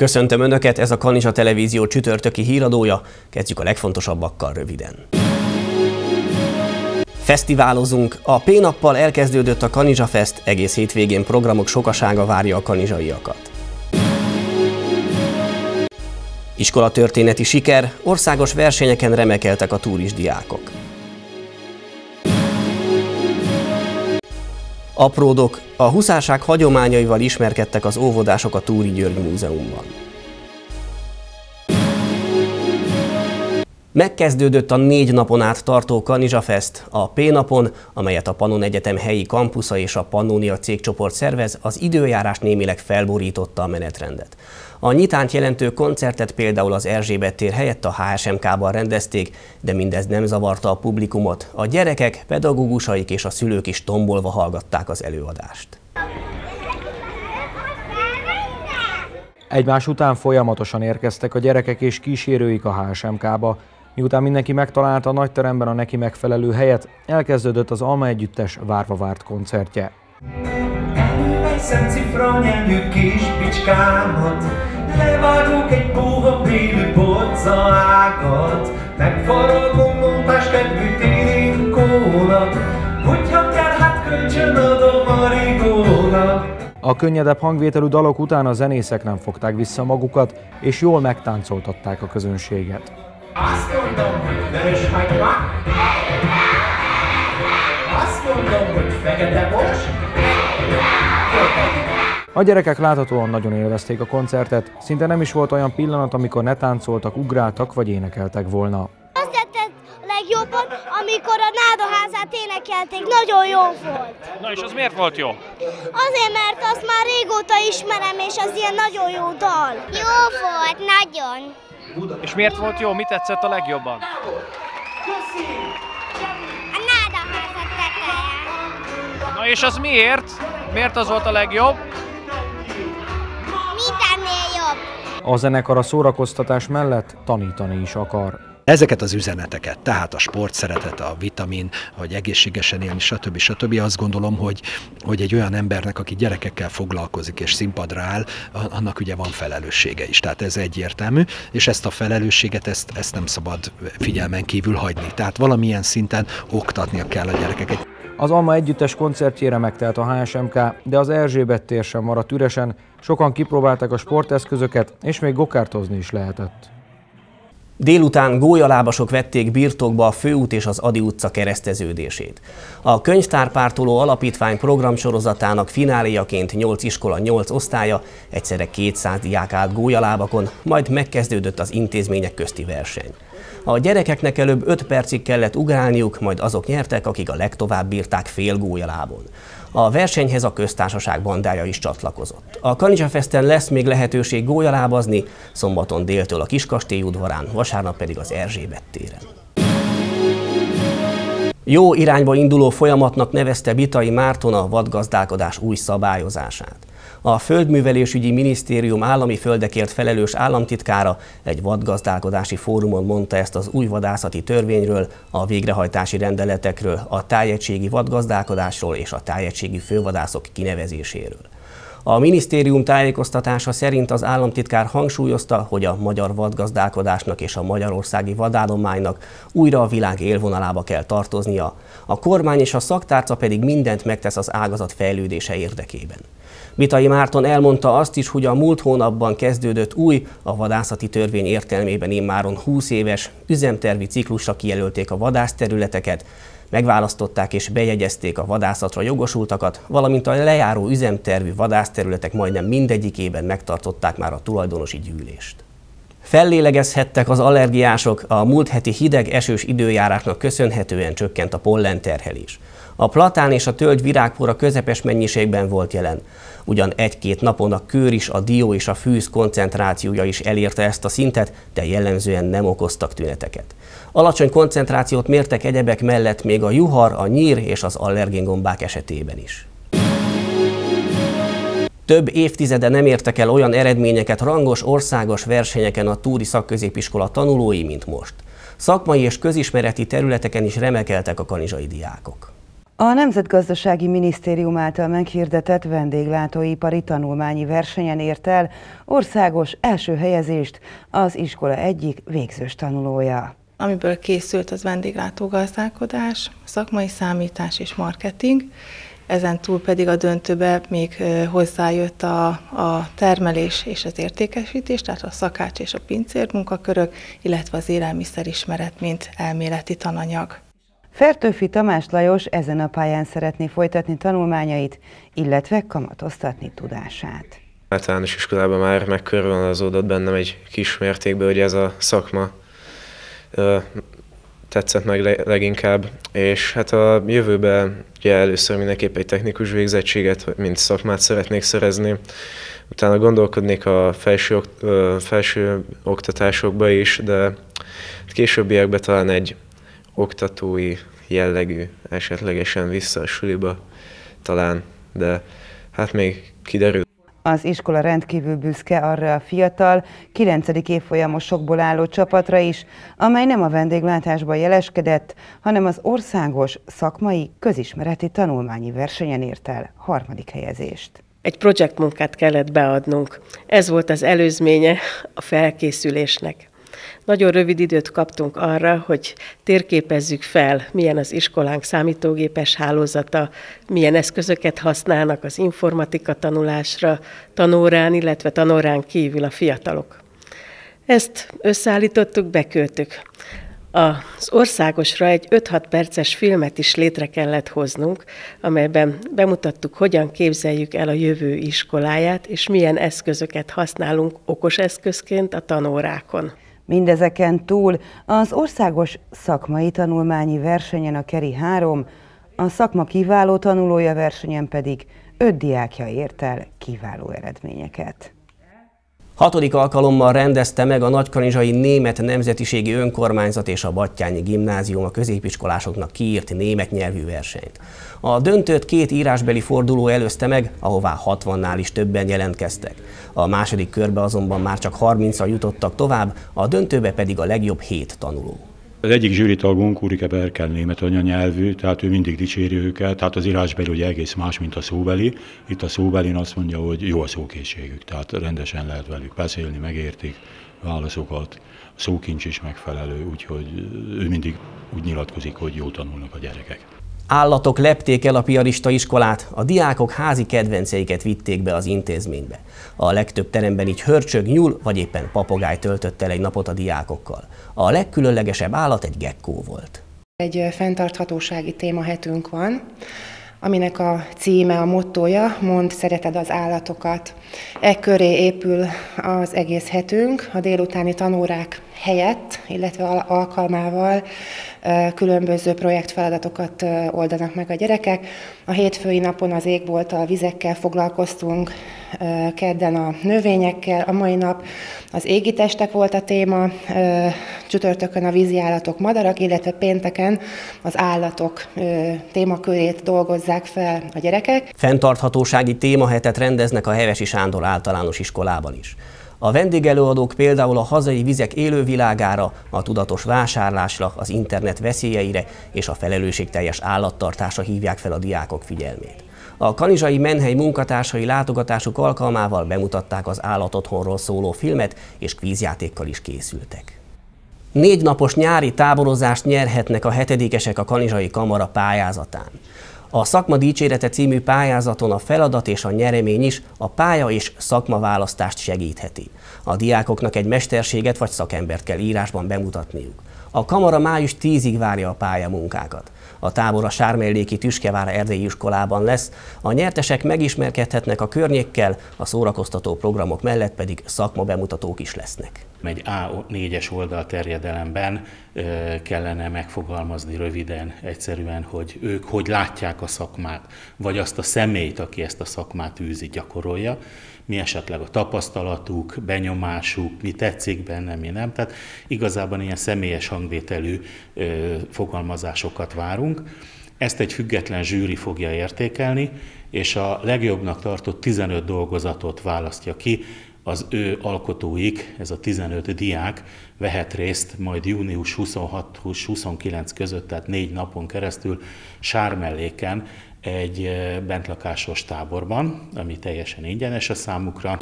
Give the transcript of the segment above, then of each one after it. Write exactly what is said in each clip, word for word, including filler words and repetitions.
Köszöntöm Önöket, ez a Kanizsa Televízió csütörtöki híradója, kezdjük a legfontosabbakkal röviden. Fesztiválozunk, a P-nappal elkezdődött a Kanizsa Fest, egész hétvégén programok sokasága várja a kanizsaiakat. Iskolatörténeti siker, országos versenyeken remekeltek a turisdiákok. Apródok, a huszárság hagyományaival ismerkedtek az óvodások a Túri György Múzeumban. Megkezdődött a négy napon át tartó Kanizsa Fest, a P-napon, amelyet a Pannon Egyetem helyi kampusza és a Pannonia cégcsoport szervez, az időjárás némileg felborította a menetrendet. A nyitányt jelentő koncertet például az Erzsébet tér helyett a há es em ká-ban rendezték, de mindez nem zavarta a publikumot. A gyerekek, pedagógusaik és a szülők is tombolva hallgatták az előadást. Egymás után folyamatosan érkeztek a gyerekek és kísérőik a há es em ká-ba. Miután mindenki megtalálta a nagyteremben a neki megfelelő helyet, elkezdődött az Alma Együttes várva várt koncertje. Szent cifra nyelnyű kis bicskámat, levágunk egy puha béli bodzaágat, megfaragom montás kedvű térinkónak, hogyha kell, hát kölcsön adom a rigónak. A könnyedebb hangvételű dalok után a zenészek nem fogták vissza magukat, és jól megtáncoltatták a közönséget. Azt mondom, hogy vörös hagyma, azt mondom, hogy fekete bors. A gyerekek láthatóan nagyon élvezték a koncertet, szinte nem is volt olyan pillanat, amikor ne táncoltak, ugráltak vagy énekeltek volna. Azt tetszett a legjobban, amikor a Nádaházát énekelték, nagyon jó volt. Na és az miért volt jó? Azért, mert azt már régóta ismerem, és az ilyen nagyon jó dal. Jó volt, nagyon. És miért volt jó? Mi tetszett a legjobban? A Nádaházat teteje. Na és az miért? Miért az volt a legjobb? Mindennél jobb. A zenekar a szórakoztatás mellett tanítani is akar. Ezeket az üzeneteket, tehát a sport szeretet, a vitamin, hogy egészségesen élni, stb. stb. Azt gondolom, hogy, hogy egy olyan embernek, aki gyerekekkel foglalkozik és színpadra áll, annak ugye van felelőssége is. Tehát ez egyértelmű, és ezt a felelősséget, ezt, ezt nem szabad figyelmen kívül hagyni. Tehát valamilyen szinten oktatnia kell a gyerekeket. Az Alma Együttes koncertjére megtelt a há es em ká, de az Erzsébet tér sem maradt üresen, sokan kipróbálták a sporteszközöket, és még gokártozni is lehetett. Délután gólyalábasok vették birtokba a Főút és az Ady utca kereszteződését. A Könyvtárpártoló Alapítvány programsorozatának fináléjaként nyolc iskola nyolc osztálya, egyszerre kétszáz diák állt gólyalábakon, majd megkezdődött az intézmények közti verseny. A gyerekeknek előbb öt percig kellett ugrálniuk, majd azok nyertek, akik a legtovább bírták fél gólyalábon. A versenyhez a köztársaság bandája is csatlakozott. A Kanizsa Festen lesz még lehetőség gólyalábazni, szombaton déltől a Kiskastély udvarán, vasárnap pedig az Erzsébet téren. Jó irányba induló folyamatnak nevezte Bitay Márton a vadgazdálkodás új szabályozását. A Földművelésügyi Minisztérium állami földekért felelős államtitkára egy vadgazdálkodási fórumon mondta ezt az új vadászati törvényről, a végrehajtási rendeletekről, a tájegységi vadgazdálkodásról és a tájegységi fővadászok kinevezéséről. A minisztérium tájékoztatása szerint az államtitkár hangsúlyozta, hogy a magyar vadgazdálkodásnak és a magyarországi vadállománynak újra a világ élvonalába kell tartoznia, a kormány és a szaktárca pedig mindent megtesz az ágazat fejlődése érdekében. Bitay Márton elmondta azt is, hogy a múlt hónapban kezdődött új, a vadászati törvény értelmében immáron húsz éves üzemtervi ciklusra kijelölték a vadászterületeket, megválasztották és bejegyezték a vadászatra jogosultakat, valamint a lejáró üzemtervű vadászterületek majdnem mindegyikében megtartották már a tulajdonosi gyűlést. Fellélegezhettek az allergiások, a múlt heti hideg, esős időjárásnak köszönhetően csökkent a pollenterhelés. A platán és a tölgy virágpora közepes mennyiségben volt jelen. Ugyan egy-két napon a kőris, a dió és a fűz koncentrációja is elérte ezt a szintet, de jellemzően nem okoztak tüneteket. Alacsony koncentrációt mértek egyebek mellett még a juhar, a nyír és az allergéngombák esetében is. Több évtizede nem értek el olyan eredményeket rangos országos versenyeken a Túri Szakközépiskola tanulói, mint most. Szakmai és közismereti területeken is remekeltek a kanizsai diákok. A Nemzetgazdasági Minisztérium által meghirdetett vendéglátóipari tanulmányi versenyen ért el országos első helyezést az iskola egyik végzős tanulója. Amiből készült az vendéglátógazdálkodás, szakmai számítás és marketing, ezen túl pedig a döntőbe még hozzájött a, a termelés és az értékesítés, tehát a szakács és a pincér munkakörök, illetve az élelmiszerismeret, mint elméleti tananyag. Fertőfi Tamás Lajos ezen a pályán szeretné folytatni tanulmányait, illetve kamatoztatni tudását. Általános iskolában már megkörvonalazódott bennem egy kis mértékben, hogy ez a szakma ö, tetszett meg leginkább, és hát a jövőben ugye először mindenképp egy technikus végzettséget, mint szakmát szeretnék szerezni, utána gondolkodnék a felső, ö, felső oktatásokba is, de későbbiekben talán egy oktatói jellegű, esetlegesen vissza a suliba talán, de hát még kiderül. Az iskola rendkívül büszke arra a fiatal, kilencedik évfolyamosokból álló csapatra is, amely nem a vendéglátásban jeleskedett, hanem az országos szakmai közismereti tanulmányi versenyen ért el harmadik helyezést. Egy projektmunkát kellett beadnunk. Ez volt az előzménye a felkészülésnek. Nagyon rövid időt kaptunk arra, hogy térképezzük fel, milyen az iskolánk számítógépes hálózata, milyen eszközöket használnak az informatika tanulásra, tanórán, illetve tanórán kívül a fiatalok. Ezt összeállítottuk, beköltük. Az országosra egy öt-hat perces filmet is létre kellett hoznunk, amelyben bemutattuk, hogyan képzeljük el a jövő iskoláját, és milyen eszközöket használunk okos eszközként a tanórákon. Mindezeken túl az országos szakmai tanulmányi versenyen a Keri három, a szakma kiváló tanulója versenyen pedig öt diákja ért el kiváló eredményeket. Hatodik alkalommal rendezte meg a Nagykanizsai Német Nemzetiségi Önkormányzat és a Batthyány Gimnázium a középiskolásoknak kiírt német nyelvű versenyt. A döntőt két írásbeli forduló előzte meg, ahová hatvannál is többen jelentkeztek. A második körbe azonban már csak harmincan jutottak tovább, a döntőbe pedig a legjobb hét tanuló. Az egyik zsűritagunk, Ulrike Berkel német anyanyelvű, tehát ő mindig dicséri őket, tehát az írásbeli ugye egész más, mint a szóbeli. Itt a szóbelin azt mondja, hogy jó a szókészségük, tehát rendesen lehet velük beszélni, megértik válaszokat, a szókincs is megfelelő, úgyhogy ő mindig úgy nyilatkozik, hogy jól tanulnak a gyerekek. Állatok lepték el a piarista iskolát, a diákok házi kedvenceiket vitték be az intézménybe. A legtöbb teremben így hörcsög, nyúl vagy éppen papagáj töltött el egy napot a diákokkal. A legkülönlegesebb állat egy gekkó volt. Egy fenntarthatósági témahetünk van, aminek a címe, a mottója, mondd, szereted az állatokat. E köré épül az egész hetünk, a délutáni tanórák helyett, illetve alkalmával különböző projektfeladatokat oldanak meg a gyerekek. A hétfői napon az égbolttal, vizekkel foglalkoztunk, kedden a növényekkel, a mai nap az égi testek volt a téma, csütörtökön a vízi állatok, madarak, illetve pénteken az állatok témakörét dolgozzák fel a gyerekek. Fenntarthatósági témahetet rendeznek a Hevesi Sándor általános iskolában is. A vendégelőadók például a hazai vizek élővilágára, a tudatos vásárlásra, az internet veszélyeire és a felelősségteljes állattartásra hívják fel a diákok figyelmét. A kanizsai Menhely munkatársai látogatásuk alkalmával bemutatták az állatotthonról szóló filmet, és kvízjátékkal is készültek. Négy napos nyári táborozást nyerhetnek a hetedikesek a Kanizsai Kamara pályázatán. A Szakma Dicsérete című pályázaton a feladat és a nyeremény is a pálya és szakmaválasztást segítheti. A diákoknak egy mesterséget vagy szakembert kell írásban bemutatniuk. A kamara május tízedikéig várja a pályamunkákat. A tábor a Sármelléki Tüskevár erdélyi iskolában lesz, a nyertesek megismerkedhetnek a környékkel, a szórakoztató programok mellett pedig szakmabemutatók is lesznek. Egy á négyes oldal terjedelemben kellene megfogalmazni röviden, egyszerűen, hogy ők hogy látják a szakmát, vagy azt a személyt, aki ezt a szakmát űzi, gyakorolja, mi esetleg a tapasztalatuk, benyomásuk, mi tetszik benne, mi nem. Tehát igazából ilyen személyes hangvételű fogalmazásokat várunk. Ezt egy független zsűri fogja értékelni, és a legjobbnak tartott tizenöt dolgozatot választja ki, az ő alkotóik, ez a tizenöt diák vehet részt majd június huszonhat-huszonkilenc között, tehát négy napon keresztül Sármelléken egy bentlakásos táborban, ami teljesen ingyenes a számukra.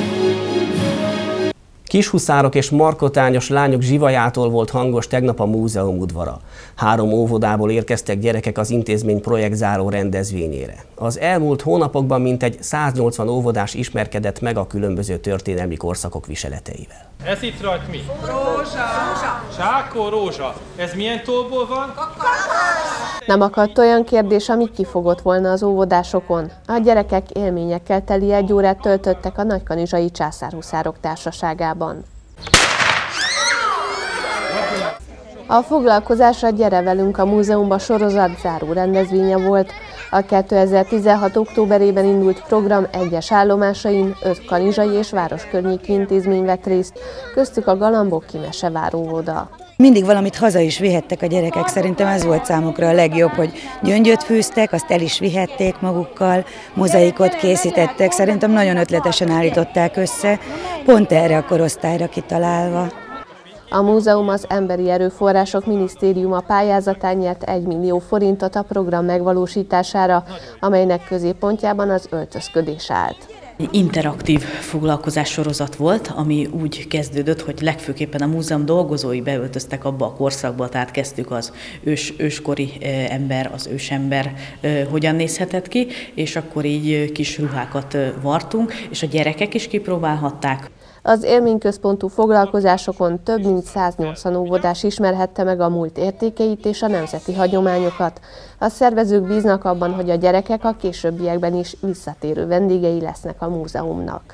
Kishuszárok és markotányos lányok zsivajától volt hangos tegnap a múzeum udvara. Három óvodából érkeztek gyerekek az intézmény projektzáró rendezvényére. Az elmúlt hónapokban mintegy száznyolcvan óvodás ismerkedett meg a különböző történelmi korszakok viseleteivel. Ez itt rajt mi? Rózsa! Sákó rózsa. Ez milyen tóból van? Nem akadt olyan kérdés, ami kifogott volna az óvodásokon. A gyerekek élményekkel teli egy órát töltöttek a nagykanizsai császárhuszárok társaságában. A foglalkozás a Gyere velünk a múzeumba sorozat záró rendezvénye volt. A kétezer-tizenhat októberében indult program egyes állomásain öt kanizsai és városkörnyéki intézmény vett részt, köztük a Galambok Kimesevár-óvoda. Mindig valamit haza is vihettek a gyerekek, szerintem ez volt számukra a legjobb, hogy gyöngyöt fűztek, azt el is vihették magukkal, mozaikot készítettek, szerintem nagyon ötletesen állították össze, pont erre a korosztályra kitalálva. A múzeum az Emberi Erőforrások Minisztériuma pályázatán nyert egy millió forintot a program megvalósítására, amelynek középpontjában az öltözködés állt. Interaktív foglalkozás sorozat volt, ami úgy kezdődött, hogy legfőképpen a múzeum dolgozói beöltöztek abba a korszakba, tehát kezdtük az ős, őskori ember, az ősember hogyan nézhetett ki, és akkor így kis ruhákat vartunk, és a gyerekek is kipróbálhatták. Az élményközpontú foglalkozásokon több mint száznyolcvan óvodás ismerhette meg a múlt értékeit és a nemzeti hagyományokat. A szervezők bíznak abban, hogy a gyerekek a későbbiekben is visszatérő vendégei lesznek a múzeumnak.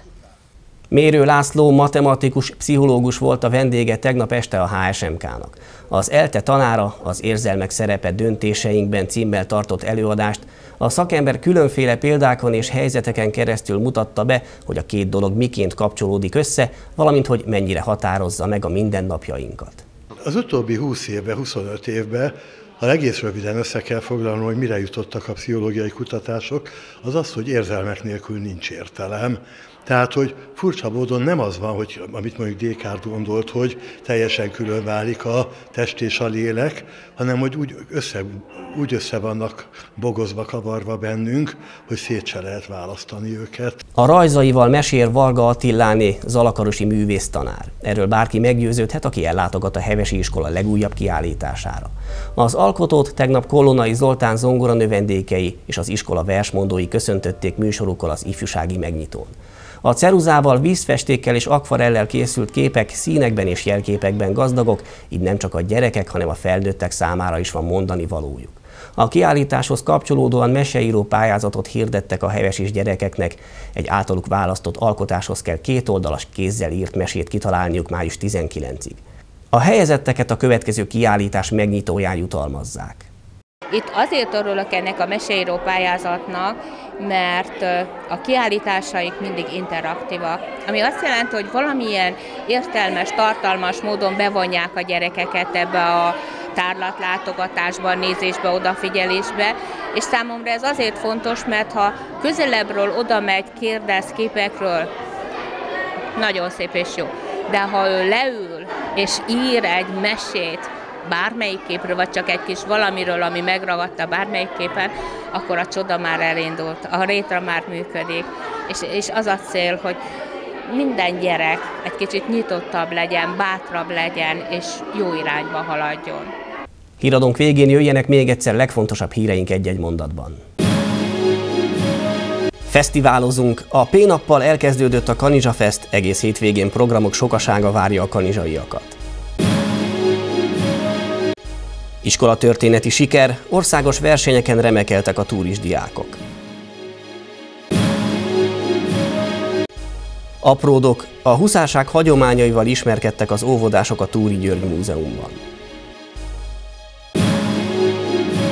Mérő László matematikus pszichológus volt a vendége tegnap este a há es em ká-nak. Az ELTE tanára az Érzelmek szerepe döntéseinkben címmel tartott előadást. A szakember különféle példákon és helyzeteken keresztül mutatta be, hogy a két dolog miként kapcsolódik össze, valamint hogy mennyire határozza meg a mindennapjainkat. Az utóbbi húsz évben, huszonöt évben, ha egész röviden össze kell foglalnom, hogy mire jutottak a pszichológiai kutatások, az az, hogy érzelmek nélkül nincs értelem. Tehát, hogy furcsa módon nem az van, hogy amit mondjuk Descartes gondolt, hogy teljesen külön válik a test és a lélek, hanem hogy úgy össze, úgy össze vannak bogozva, kavarva bennünk, hogy szét se lehet választani őket. A rajzaival mesél Varga Attiláné, zalakarosi művésztanár. Erről bárki meggyőződhet, aki ellátogat a Hevesi Iskola legújabb kiállítására. Az alkotót tegnap Kollonai Zoltán zongoranövendékei és az iskola versmondói köszöntötték műsorukkal az ifjúsági megnyitón. A ceruzával, vízfestékkel és akvarellel készült képek színekben és jelképekben gazdagok, így nem csak a gyerekek, hanem a felnőttek számára is van mondani valójuk. A kiállításhoz kapcsolódóan meseíró pályázatot hirdettek a hevesis gyerekeknek. Egy általuk választott alkotáshoz kell kétoldalas kézzel írt mesét kitalálniuk május tizenkilencedikéig. A helyezetteket a következő kiállítás megnyitóján jutalmazzák. Itt azért örülök ennek a meseíró pályázatnak, mert a kiállításaik mindig interaktívak, ami azt jelenti, hogy valamilyen értelmes, tartalmas módon bevonják a gyerekeket ebbe a tárlatlátogatásba, nézésbe, odafigyelésbe, és számomra ez azért fontos, mert ha közelebbről oda megy, kérdez képekről, nagyon szép és jó, de ha ő leül és ír egy mesét, bármelyik képről, vagy csak egy kis valamiről, ami megragadta bármelyik képen, akkor a csoda már elindult, a rétra már működik. És, és az a cél, hogy minden gyerek egy kicsit nyitottabb legyen, bátrabb legyen, és jó irányba haladjon. Híradónk végén jöjjenek még egyszer legfontosabb híreink egy-egy mondatban. Fesztiválozunk. A P-nappal elkezdődött a Kanizsa Fest, egész hétvégén programok sokasága várja a kanizsaiakat. Iskolatörténeti siker, országos versenyeken remekeltek a turisdiákok. Apródok, a huszárság hagyományaival ismerkedtek az óvodások a Túri György Múzeumban.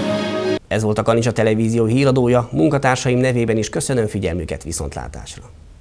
Ez volt a Kanizsa Televízió híradója, munkatársaim nevében is köszönöm figyelmüket, viszontlátásra!